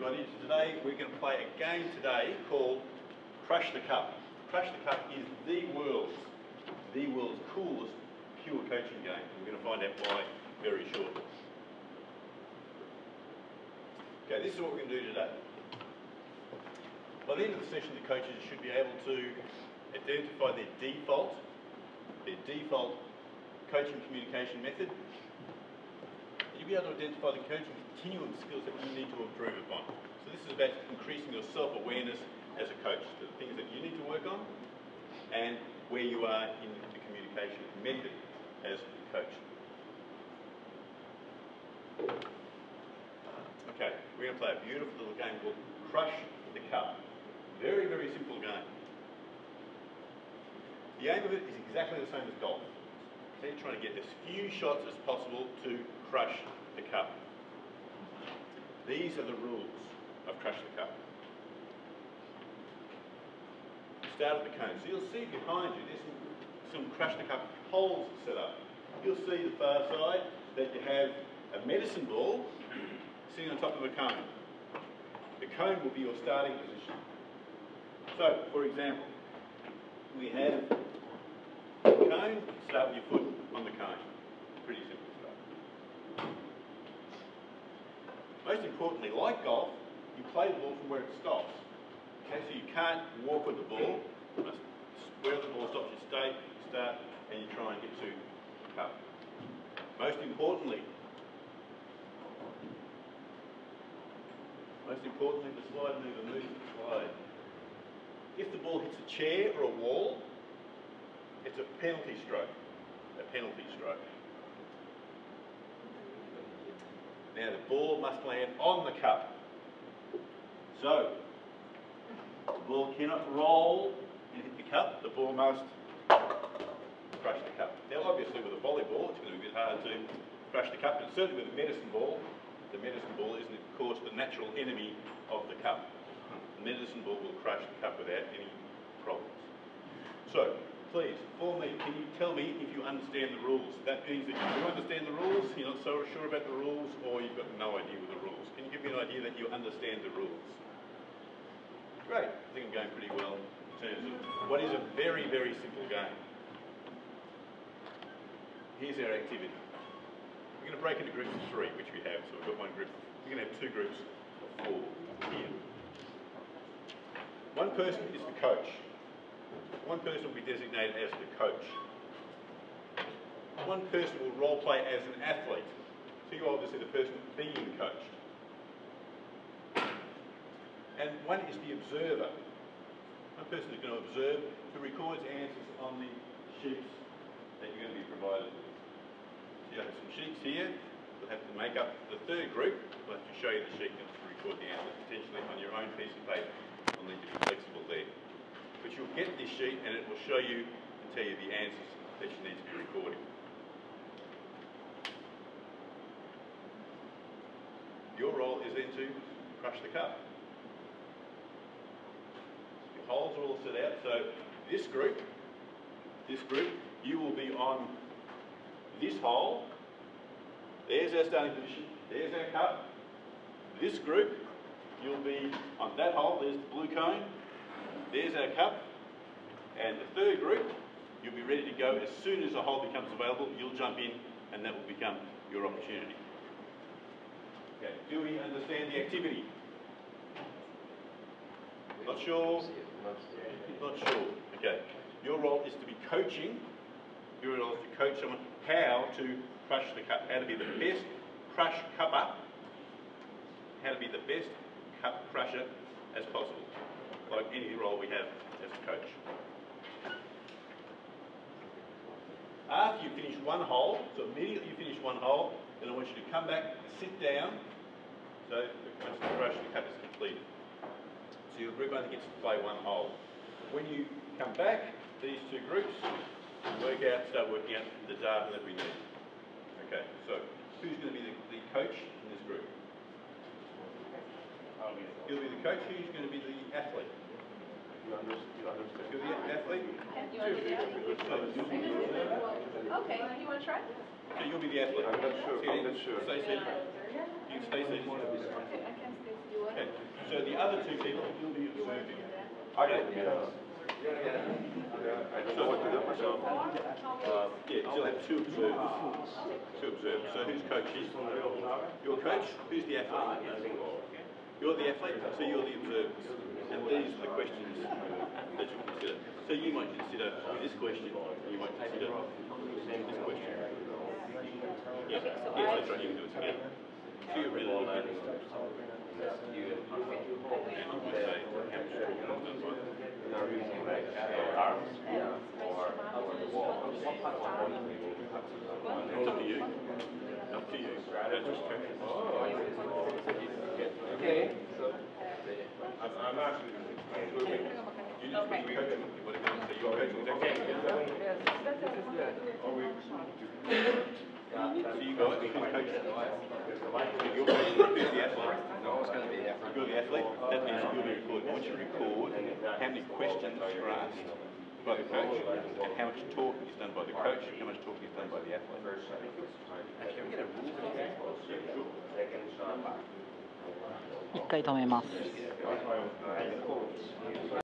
everybody. Today we're going to play a game today called Crush the Cup. Crush the Cup is the world's coolest pure coaching game. We're going to find out why very shortly. Okay, this is what we're going to do today. By the end of the session, the coaches should be able to identify their default coaching communication method. You'll be able to identify the coaching continuum skills that you need to improve upon. So this is about increasing your self-awareness as a coach, the things that you need to work on and where you are in the communication method as a coach. Okay, we're going to play a beautiful little game called Crush the Cup. Very, very simple game. The aim of it is exactly the same as golf. So you're trying to get as few shots as possible to crush the cup. These are the rules of Crush the Cup. Start at the cone. So you'll see behind you, there's some Crush the Cup holes set up. You'll see the far side that you have a medicine ball sitting on top of a cone. The cone will be your starting position. So, for example, we have a cone, start with your foot on the cone. Pretty simple stuff. Most importantly, like golf, you play the ball from where it stops. Okay, so you can't walk with the ball. You must, where the ball stops, you stay, you start, and you try and get to the cup. Most importantly, the slide mover moves the slide. If the ball hits a chair or a wall, it's a penalty stroke. Now the ball must land on the cup. So, the ball cannot roll and hit the cup. The ball must crush the cup. Now obviously with a volleyball it's going to be a bit hard to crush the cup, but certainly with a medicine ball, the medicine ball isn't of course the natural enemy of the cup. The medicine ball will crush the cup without any problems. So, please, for me, can you tell me if you understand the rules? That means that you do understand the rules, you're not so sure about the rules, or you've got no idea of the rules. Can you give me an idea that you understand the rules? Great, I think I'm going pretty well in terms of what is a very, very simple game. Here's our activity. We're going to break into groups of 3, which we have, so we've got one group. We're going to have 2 groups of 4 here. One person is the coach. One person will be designated as the coach. One person will role play as an athlete. So you're obviously the person being coached. And one is the observer. One person is going to observe who records answers on the sheets that you're going to be provided with. So you have some sheets here. You'll have to make up the 3rd group. We'll have to show you the sheet and to record the answers potentially on your own piece of paper. You'll need to be flexible there. But you'll get this sheet and it will show you and tell you the answers that you need to be recording. Your role is then to crush the cup. Your holes are all set out. So this group, you will be on this hole. There's our starting position. There's our cup. This group, you'll be on that hole. There's the blue cone. There's our cup, and the 3rd group, you'll be ready to go as soon as a hole becomes available. You'll jump in, and that will become your opportunity. Okay, do we understand the activity? Not sure? Not sure. Okay, your role is to be coaching. Your role is to coach someone how to crush the cup, how to be the best crush cup up, how to be the best cup crusher as possible. Like any role we have as a coach. After you finish one hole, so immediately you finish one hole, then I want you to come back, sit down, so once the crush the cup is completed. So your group only gets to play one hole. When you come back, these 2 groups, start working out the data that we need. Okay, so who's going to be the coach in this group? You'll be the coach. Who's going to be the athlete? You understand? You're the athlete? You want to do that? Okay, you want to try? So you'll be the athlete. I'm not sure. Stay seated. You stay seated. Okay, I can stay. You want Okay. So the other two people, you'll be observing. Okay. I don't know what to do myself. Yeah, you'll have two observers. Two observers. So who's coaching? Your coach. Who's the athlete? You're the athlete, so you're the observers. And these are the questions that you'll consider. So you might consider this question, you might consider this question. Yeah, yes, that's right, you can do it together. So you're really looking at this. And you would say, how much talking I've done by them. Arms or the wall. It's up to you. Up to you. That's just coaching. Okay. I'm actually going to explain to you. You just be coaching. What are you going to say? You're coaching. Okay. So you guys, who's coaching? You're coaching. Who's the athlete? No, it's going to be the effort. You're the athlete. That means you'll be recording. I want you to record how many questions are asked by the coach and how much talking is done by the coach, how much talking is done by the athlete. Can we get a rule for that? Second shot. 一回止めます。